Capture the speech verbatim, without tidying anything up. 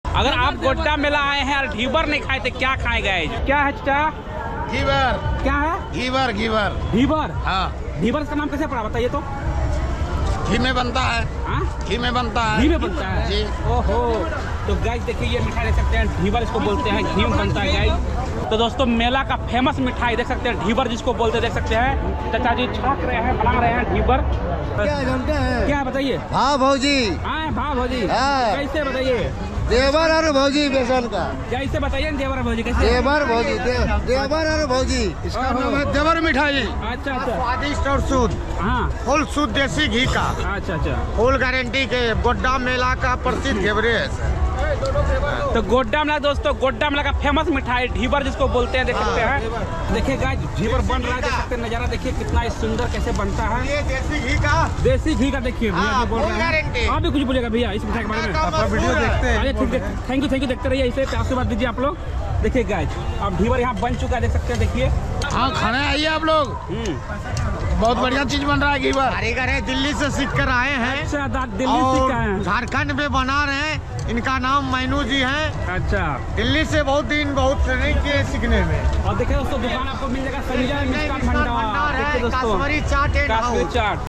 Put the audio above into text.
अगर आप गोड्डा मेला आए हैं और ढीबर नहीं खाए तो क्या खाए गए? क्या है चाचा? घीवर। क्या है? घीवर घीवर ढीबर। हाँ। ढीबर का नाम कैसे पड़ा बताइए तो? घी में बनता है। हाँ? घी में बनता है। घी में बनता है जी। ओहो। तो गाइस देखिए ये मिठाई देख सकते हैं, ढीबर इसको बोलते हैं, घी में बनता है गाइस। तो दोस्तों मेला का फेमस मिठाई देख सकते हैं, ढीबर जिसको बोलते हैं, देख सकते हैं चाचा जी छाक रहे हैं, बना रहे हैं ढीबर। क्या जानते हैं? क्या बताइए? हाँ भौजी। हाँ भाव भौजी। हाँ। कैसे बताइए? देवर और भौजी बेसन का। कैसे बताइए देवर भौजी कैसे? देवर भौजी दे, देवर और भौजी। इसका नाम है देवर मिठाई। अच्छा अच्छा। स्वादिष्ट और शुद्ध, हाँ फुल शुद्ध देसी घी का, अच्छा अच्छा। फुल गारंटी के गोड्डा मेला का प्रसिद्ध घेवरे है सर। तो गोड्डा मेला दोस्तों, गोड्डा मेला का फेमस मिठाई ढीबर जिसको बोलते हैं, देख सकते हैं। देखिए गाइस ढीबर बन रहा है, देख सकते हैं नजारा देखिए कितना सुंदर कैसे बनता है। ये देसी घी का, देसी घी का देखिए भैया हाँ, जी बोल full रहे हैं। guarantee। आप भी कुछ बोलेगा भैया इस मिठाई के बारे में? अपना वीडियो देखते हैं। अरे ठीक है, थैंक यू थैंक यू, देखते रहिए इसे, प्यार से बात दीजिए आप लोग। देखिए गाइस अब ढीबर यहाँ बन चुका है, देख सकते हैं देखिए। हाँ खाने आइए आप लोग, हम्म। बहुत बढ़िया चीज बन रहा है घीवर। कारीगर है, दिल्ली से सीख कर आए हैं अच्छा दा- दिल्ली से और का है। झारखंड में बना रहे हैं। इनका नाम मैनू जी है। अच्छा। दिल्ली से बहुत दिन बहुत ट्रेनिंग किए सीखने में। और देखिए दोस्तों दुकान आपको मिल जाएगा संजय मिष्ठान मिष्ठान भंडार। भंडार है, देखिए दोस्तों Kashmiri chaat and Kashmiri house. Chaat.